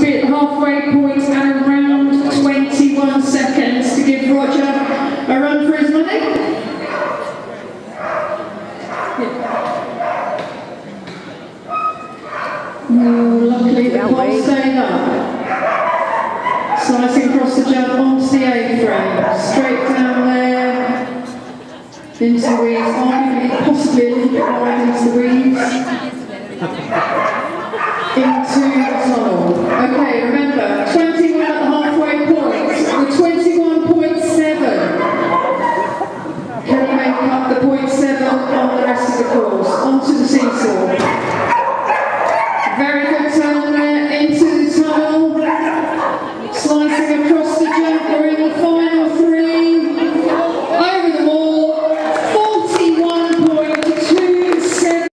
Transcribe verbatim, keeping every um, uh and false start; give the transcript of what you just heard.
be at the halfway point and around twenty-one seconds to give Roger a run for his money. Oh, luckily the pole staying up. Slicing across the jump onto the A-frame, straight down there, into the weeds, arguably possibly a little bit wide into the weeds, into the tunnel. Okay, remember, twenty-one